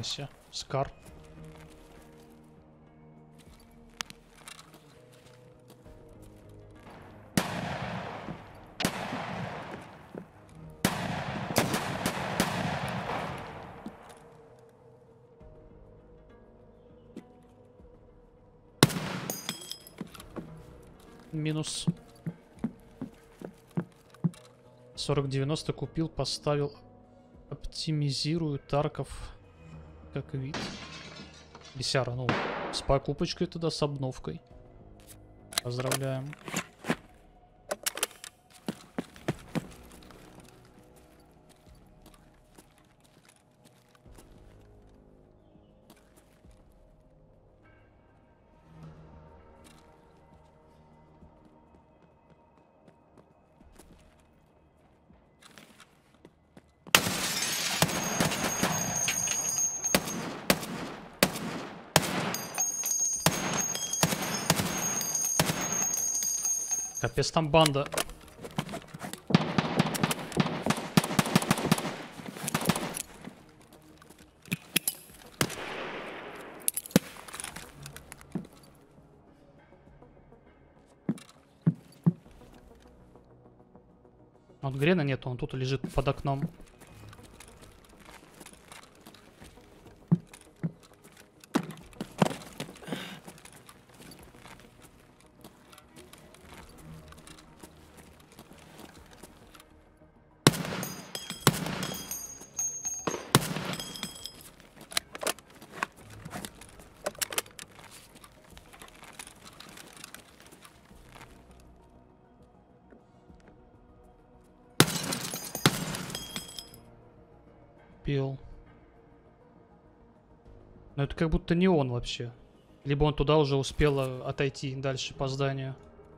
Нифига себе. Скар. Минус. 40-90 купил, поставил. Оптимизирую Тарков как вид. Бесяра, ну, с покупочкой тогда, с обновкой. Поздравляем. Капец, там банда. Вот Грена нету, он тут лежит под окном. Пил. Но это как будто не он вообще. Либо он туда уже успел отойти дальше по зданию.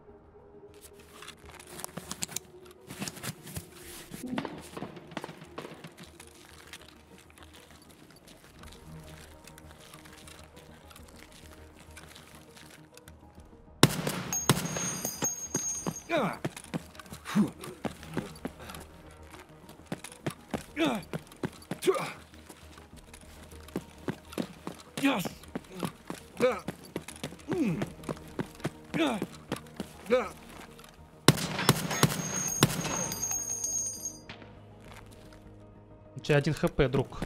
У тебя 1 хп, друг.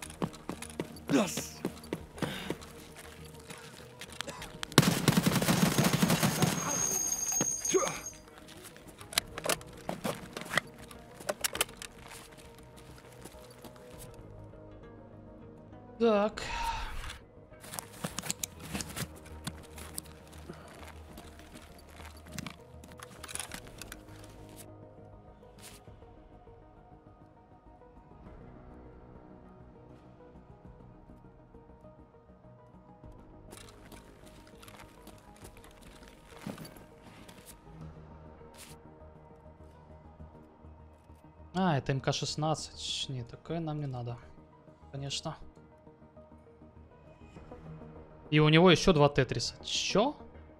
Так. А, это МК-16. Не, такое нам не надо. Конечно. И у него еще 2 тетриса. Чё?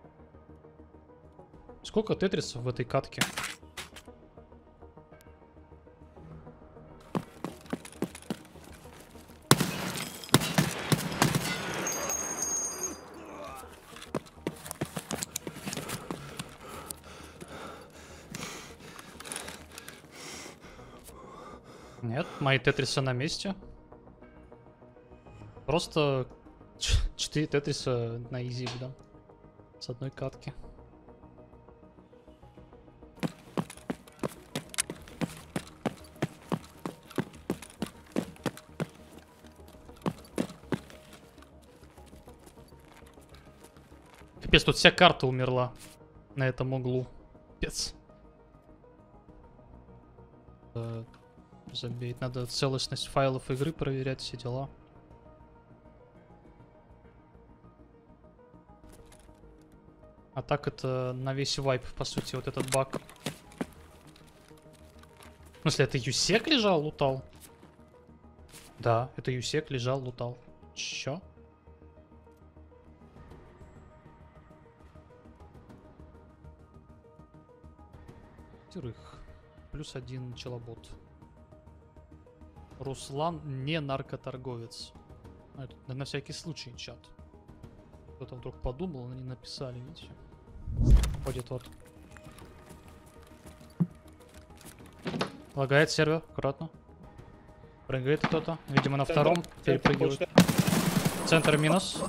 Сколько тетрисов в этой катке? Нет, мои тетрисы на месте. Просто 4 тетриса на изи, да. С одной катки. Капец, тут вся карта умерла на этом углу. Капец. Забей, надо целостность файлов игры проверять, все дела. А так это на весь вайп, по сути, вот этот баг. В смысле, это юсек лежал, лутал? Да, это юсек лежал, лутал. Чё? Плюс 1 челобот. Руслан не наркоторговец. Это на всякий случай чат. Кто-то вдруг подумал, но не написали, видите? Ходит вот. Лагает сервер, аккуратно. Прыгает кто-то. Видимо, на втором перепрыгивает. Центр минус.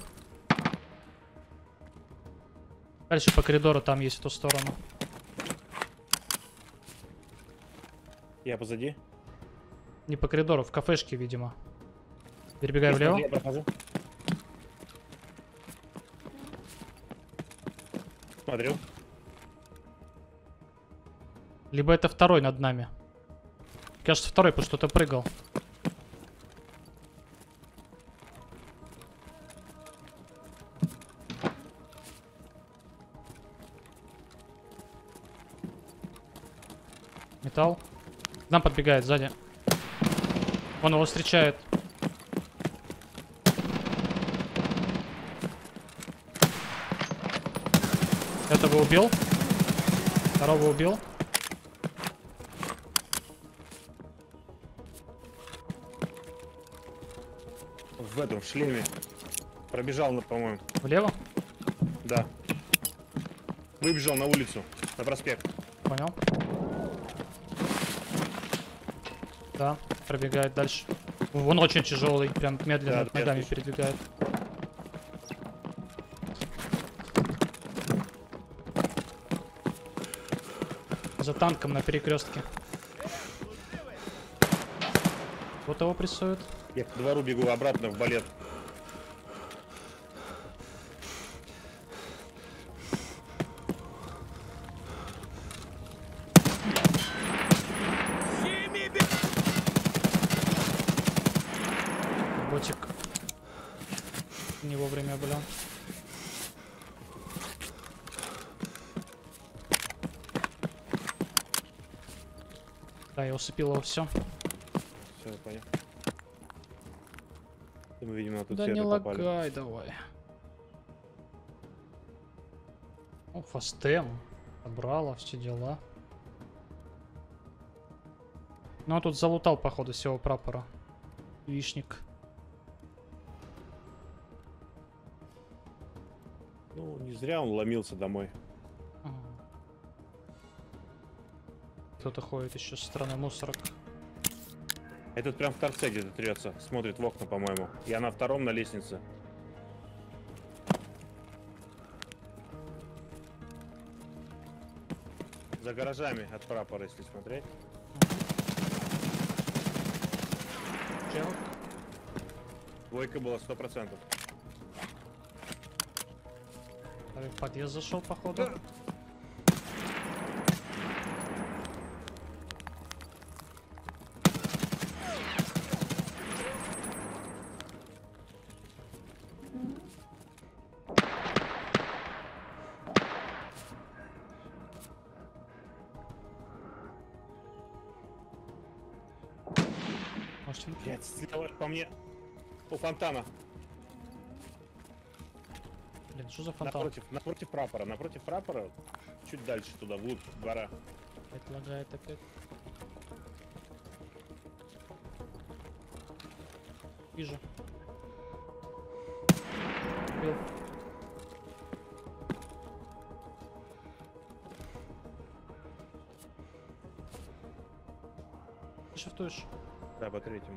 Дальше по коридору там есть в ту сторону. Я позади. Не по коридору, в кафешке, видимо. Перебегаю влево. Я прохожу. Смотрю. Либо это второй над нами. Кажется, второй, потому что кто-то прыгал. Металл. К нам подбегает сзади. Он его встречает. Этого убил. Второго убил. В этом, в шлеме. Пробежал, по-моему. Влево? Да. Выбежал на улицу, на проспект. Понял. Да, пробегает дальше. Он очень тяжелый, прям медленно Да, ногами я слышу. передвигает. За танком на перекрестке. Вот его прессует. Я по двору бегу обратно в балет. Ботик. Не вовремя, бля. Да, я усыпил его, все. Все, я понял. И мы, видимо, тут Да все не попали. лагай, давай. О, фастем. Собрала все дела. Ну, а тут залутал, походу, всего прапора. Вишник. Ну, не зря он ломился домой. Ага. Кто-то ходит еще со стороны мусорок. Этот прям в торце где-то трется. Смотрит в окна, по-моему. Я на втором на лестнице. За гаражами от прапора, если смотреть. Челок. Двойка была 100%. В подъезд зашел, походу. Может, Блядь, слева по мне. У фонтана. блин, что за фонтан? Напротив прапора. Напротив прапора. Чуть дальше туда, вглубь двора. Это лагает опять. Вижу. Убил. Ты шифтуешь? Да, по третьему.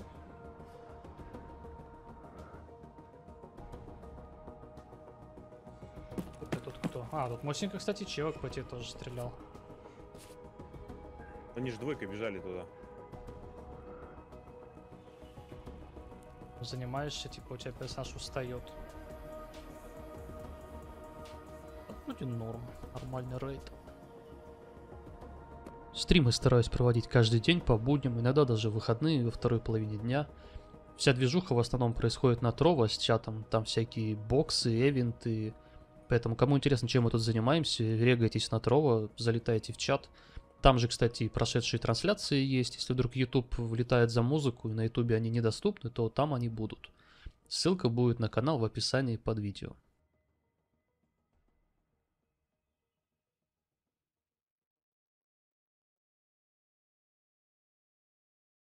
Это тут кто? А, тут Мосинка, кстати, чевок по тебе тоже стрелял. Они же двойкой бежали туда. Занимаешься, типа у тебя персонаж устает. Вроде норм. Нормальный рейд. Стримы стараюсь проводить каждый день по будням, иногда даже в выходные во второй половине дня. Вся движуха в основном происходит на Trovo с чатом, там всякие боксы, эвенты. Поэтому, кому интересно, чем мы тут занимаемся, регайтесь на Trovo, залетайте в чат. Там же, кстати, прошедшие трансляции есть. Если вдруг YouTube вылетает за музыку и на YouTube они недоступны, то там они будут. Ссылка будет на канал в описании под видео.